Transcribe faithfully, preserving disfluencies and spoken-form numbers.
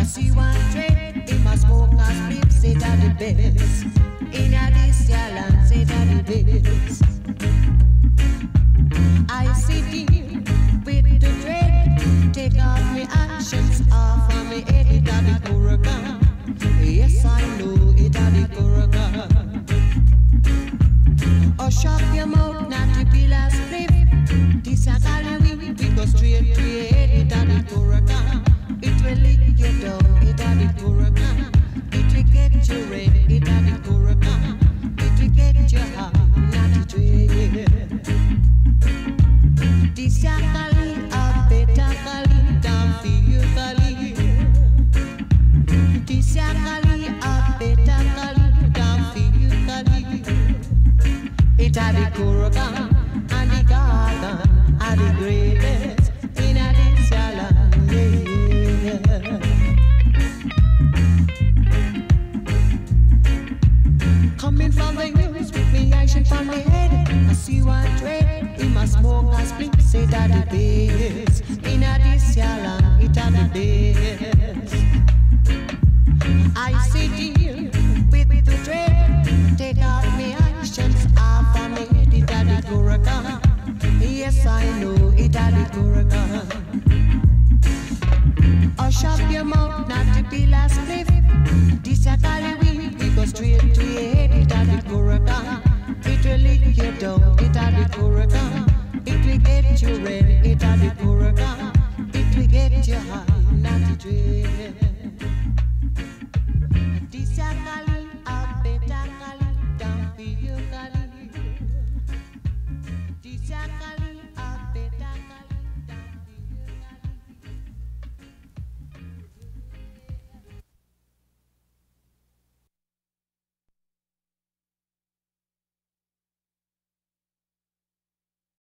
I see one trade in my smoker's flip, say that the best. In a this land, say that the best. I sit in with the dread, take off my actions off of me head, it a the hurricane. Yes, I know it a the hurricane. Hush up your mouth, not to be last flip. This a Collie, we go straight to your head, it a the hurricane. It will lick you down, it a the hurricane. It will get you red, it a the hurricane. It will get you high, not to dread. This a Collie, a better Collie, than for you Collie. This a Collie, a better Collie, than for you Collie. It a the hurricane, and the garden, are the greatest in a this land, yeah. Coming from the hills with me action from the head, I see one trade in my smoker's split, say that the best in a this land, it a the best. I sit here with the trade, take out me actions off of me head, it a the hurricane. Yes, I know it a the hurricane. Hush up your mouth, not to be last cliff. This a Collie, we, we go straight to your head, it a the hurricane. It will lick you down, it a the hurricane. It will get you red, it a the hurricane. It will get you high, not to dread.